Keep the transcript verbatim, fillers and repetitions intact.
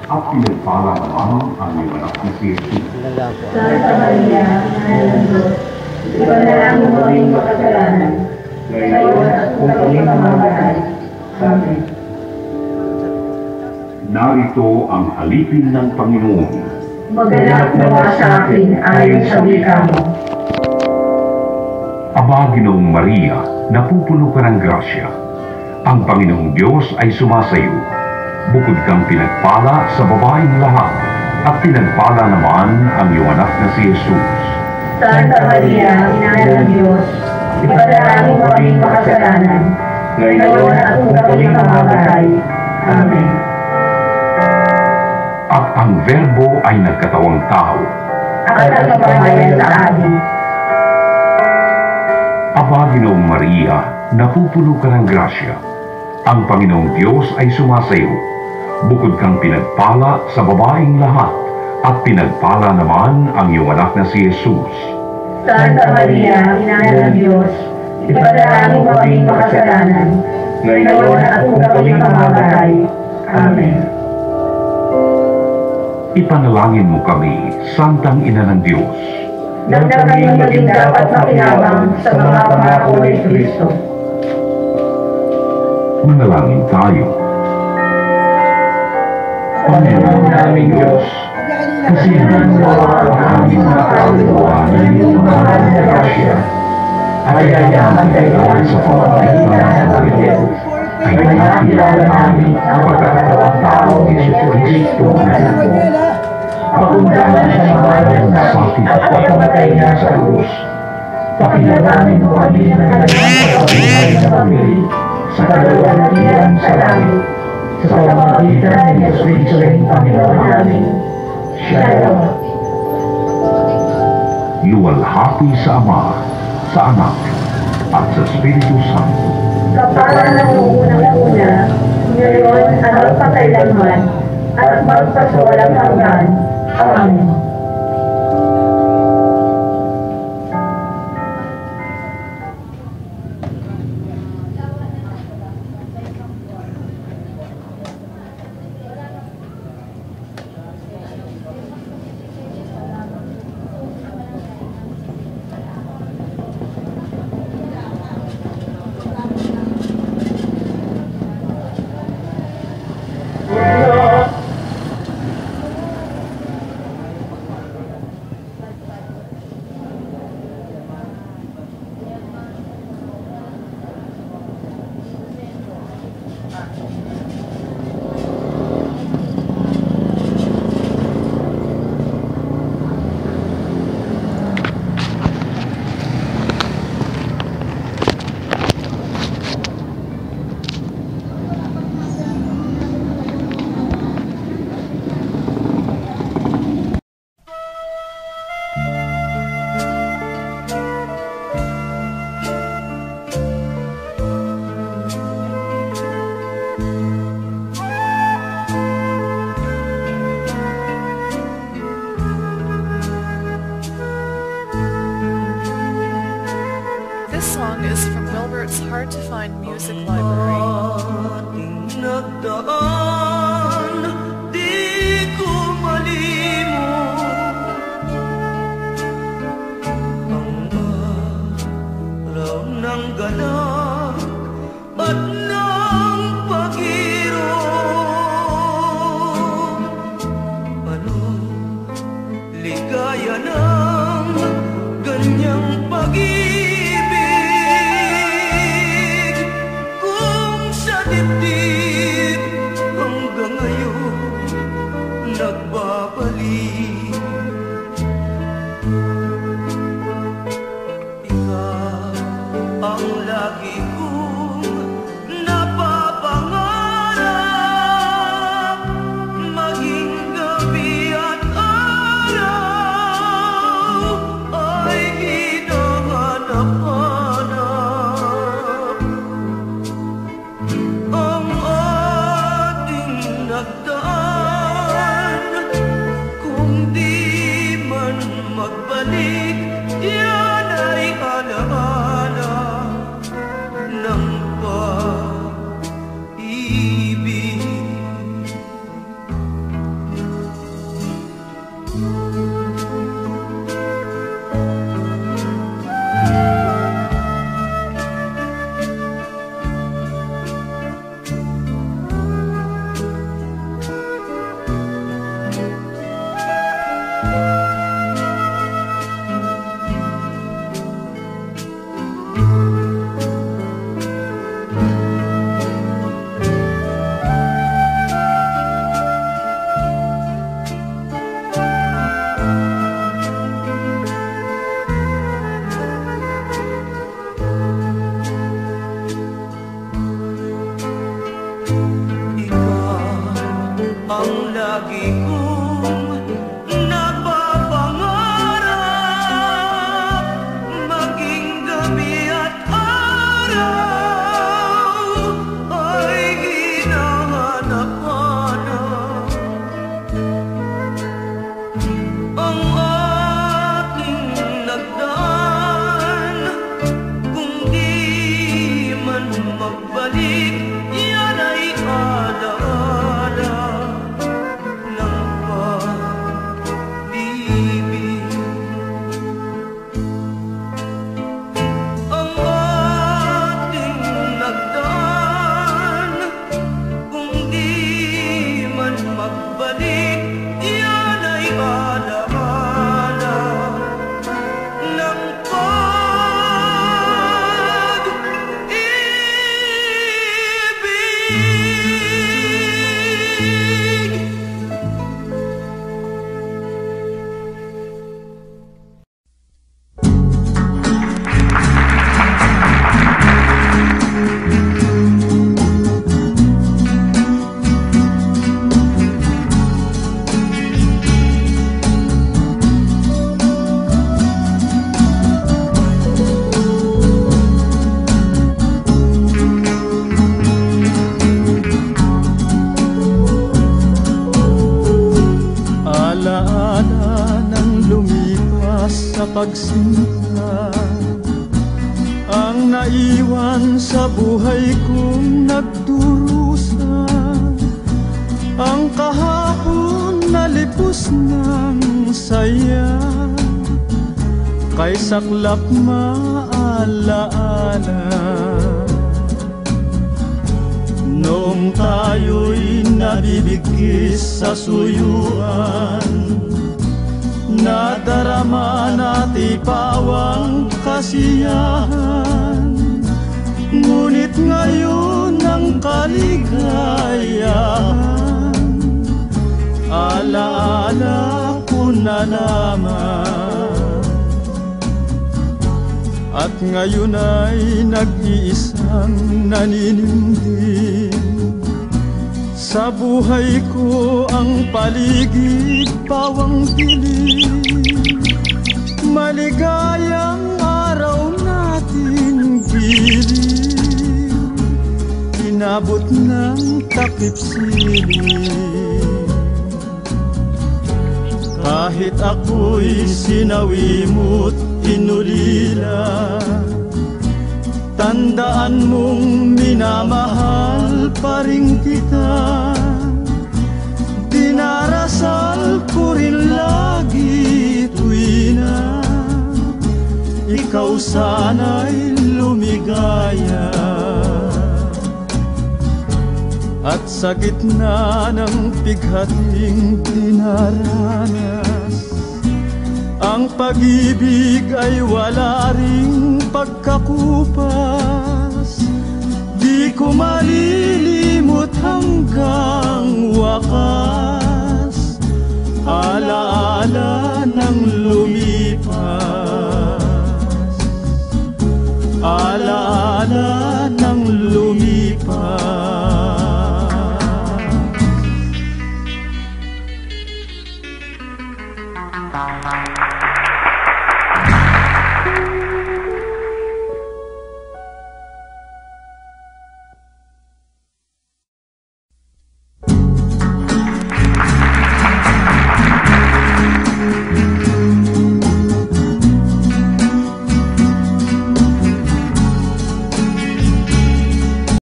at pinagpala naman ang iyong anak na si Jesus. Santa Maria, Ina ng Diyos, ipanalangin mo kaming makasalanan, ngayon at kung kami mamamatay. Amen. Narito ang alipin ng Panginoon. Maganap nawa sa akin ayon sa wika mo. Aba, Ginoong Maria, napupuno ka ng grasya. Ang Panginoong Diyos ay sumasayo. Bukod kang pinagpala sa babaeng lahat, at pinagpala naman ang iyong anak na si Jesus. Santa Maria, Ina ng Diyos, ipanalangin mo kaming makasalanan, ngayon at kung kami mamamatay. Amen. At ang Verbo ay nagkatawang tao. At nagpapamayan sa atin. Aba, Ginoong Maria, napupuno ka ng grasya. Ang Panginoong Diyos ay sumasayo. Bukod kang pinagpala sa babaeng lahat, at pinagpala naman ang iyong anak na si Jesus. Santa Maria, Ina ng Diyos, ipanalangin mo kaming makasalanan, ngayon at kung kami mamamatay. Amen. Ipanalangin mo kami, Santang Ina ng Diyos. Nang kaming maging dapat makinabang sa mga pangako ni Kristo. Manalangin tayo. Panginoon naming Diyos, kasihan mo ang aming mga kaluluwa ng iyong mahal na grasya, ay ayaman kayo sa pamamagitan ng Panginoon, ay nakilala namin ang pagkakatawang tao ni Jesucristo na anak mo. Pakundangan sa mabayan na sakit at pagkamatay niya sa krus. Pakinalamin mo kami ng nagpapakabuhay na pamili sa kalawalatian sa langit, sa pamamagitan ni Jesucristo rin Panginoon namin. Shalom. Luwalhati sa Ama, sa Anak, at sa Espiritu Santo. Kapala ng unang-una, ngayon at magpakailanman, at magpasawalang hanggan. Amen. Ang ating nagdaan ang lagi kong napapangarap, maging gabi at araw ay hinahanap-hanap. Ang ating nagdaan, kung di man magbalik, yan ay alaala ng pag-ibig. Ang ating nagdaan, kung di man magbalik, yan ay alaala ng pag-ibig. Alaala ng lumipas sa pagsinta, ang naiwan sa buhay kong nagdurusa, ang kahapon na lipos ng saya, kay saklap maalaala. Noong tayo'y nabibigkis sa suyuan, nadarama natin pawang kasiyahan, ngunit ngayon ang kaligayahan, alaala ko na lamang. At ngayon ay nag-iisang naninindig, sa buhay ko ang paligid pawang dilim, maligayang araw natin giliw, inabot ng takip silim. Kahit ako'y sinawi mo't inulila, tandaan mong minamahal pa rin kita, dinarasal ko rin lagi tuwina, ikaw sana'y lumigaya. At sa gitna ng pighating dinaranas, ang pag-ibig ay wala ring pagkakupas, di ko malilimot hanggang